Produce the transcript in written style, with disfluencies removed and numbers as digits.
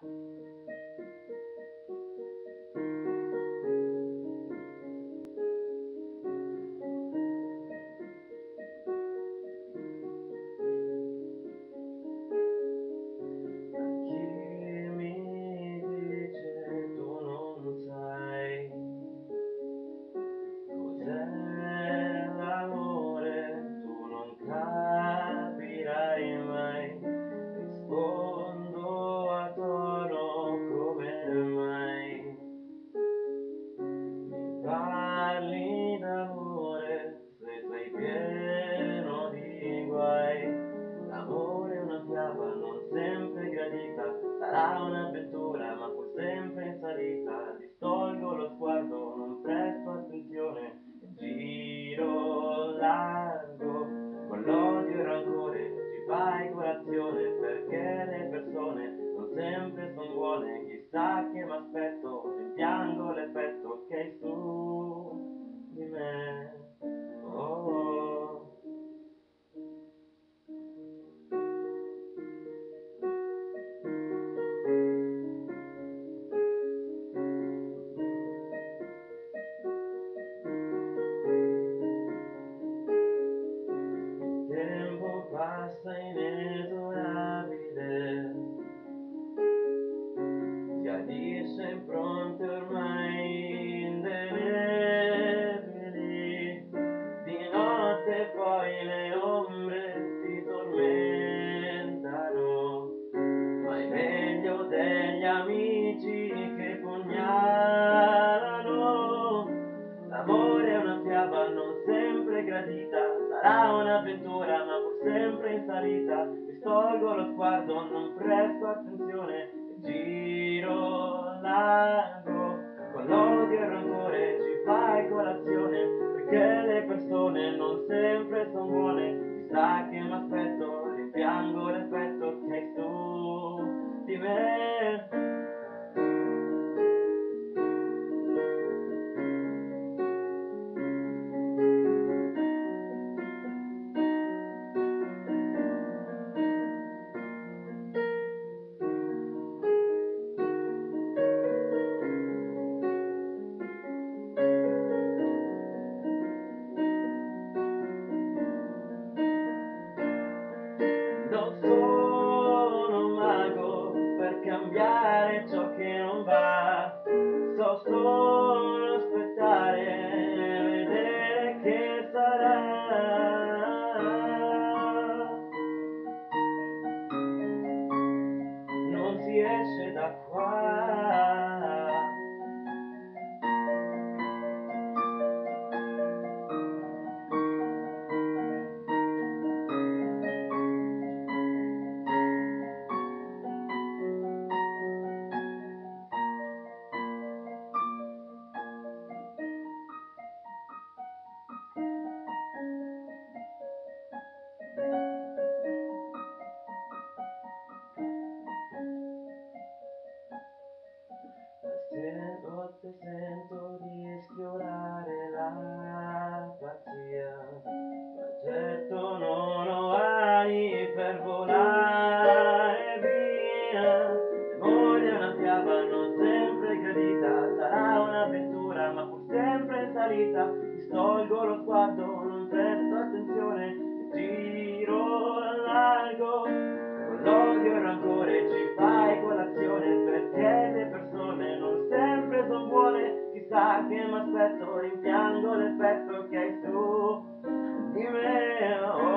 Chi mi dice tu non sai cos'è l'amore, tu non capirai mai. Rispondo a tono come mai. Mi parli d'amore se sei pieno di guai. L'amore è una fiaba non sempre gradita, sarà un'avventura ma pur sempre in salita. Distolgo lo sguardo, non presto attenzione, giro largo, con l'odio e il rancore ci fai colazione, perché le persone non sempre son buone. Chissà che m'aspetto, rimpiango l'effetto che hai su di me. Oh, oh. Il tempo passa inesorabile, si addice impronte ormai indelebili. Di notte poi le ombre ti tormentano, ma è meglio degli amici che pugnalano. L'amore è una fiaba non sempre gradita, sarà un'avventura ma pur sempre in salita. Distolgo lo sguardo, non presto attenzione, giro largo, con l'odio e il rancore ci fai colazione, perché le persone non sempre son buone. Chissà che m'aspetto, rimpiango l'effetto che hai su di me. Non sono un mago per cambiare ciò che non va, so solo aspettare e vedere che sarà. Non si esce da qua. A volte sento di sfiorare l'apatia, ma certo non ho ali per volare via. L'amore è una fiaba non sempre gradita, sarà un'avventura ma pur sempre in salita. Distolgo lo sguardo, non presto attenzione, giro largo, con l'odio e il rancore ci fai colazione, perché le persone non sempre son buone. Chissà che m'aspetto, rimpiango l'effetto che hai su di me. Oh.